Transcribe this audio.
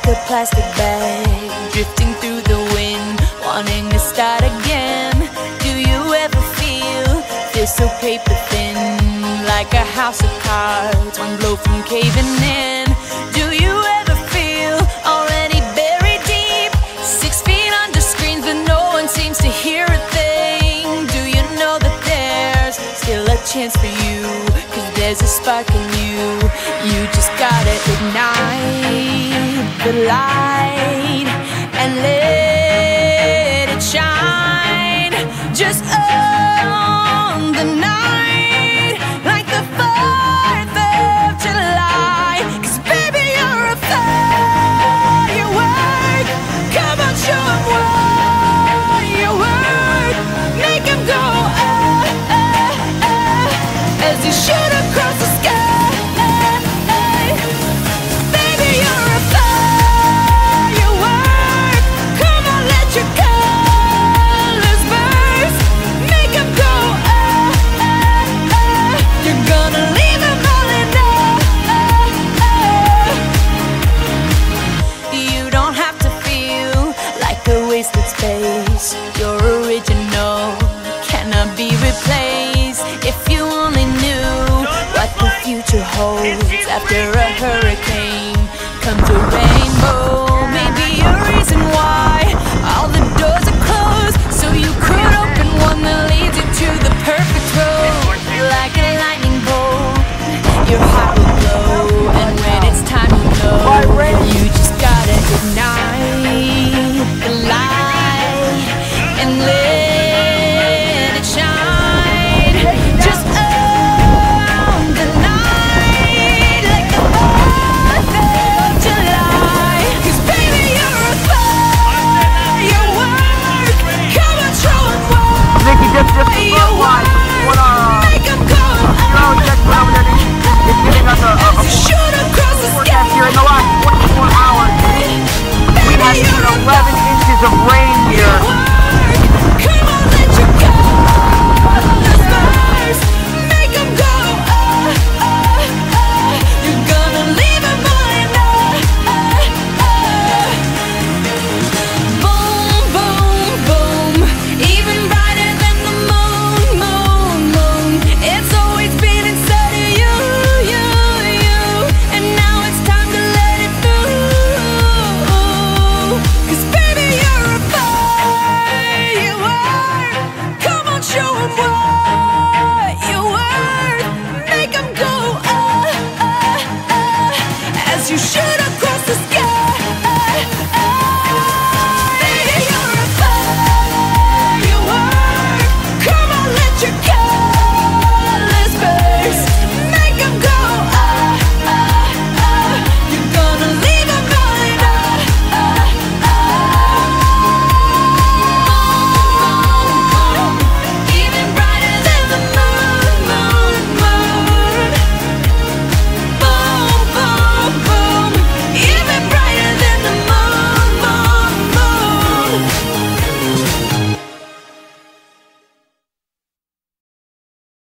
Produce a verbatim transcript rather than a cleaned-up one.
a plastic bag, drifting through the wind, wanting to start again. Do you ever feel, feel so paper thin, like a house of cards, one blow from caving in? Do you ever feel already buried deep, six feet under screens but no one seems to hear a thing? Do you know that there's still a chance for you, cause there's a spark in you? You just gotta ignite the light and let it shine. Just own the night like the fourth of July. Cause baby, you're a firework. Come on, show 'em what you work. Make 'em go ah, ah, ah, as you shoot across the sky. Baby, you're a firework. Come on, let your colors burst. Make 'em go ah, ah, ah. You're gonna leave 'em all in awe. You don't have to feel like a wasted space. You're original, cannot be replaced. If you only knew what the future holds after a hurricane comes a rainbow. Maybe a reason why all the doors are closed, so you could open one that leads you to the perfect road. Like a lightning bolt, your heart will glow, and when it's time to know, you just gotta ignite the light and let it shine. Just own the night like the fourth of July. Cause baby, you're a firework. Come on, show 'em what you work. Make 'em go ah, as you shoot across the sky. Here in the last twenty-four hours, we have seen eleven inches of rain.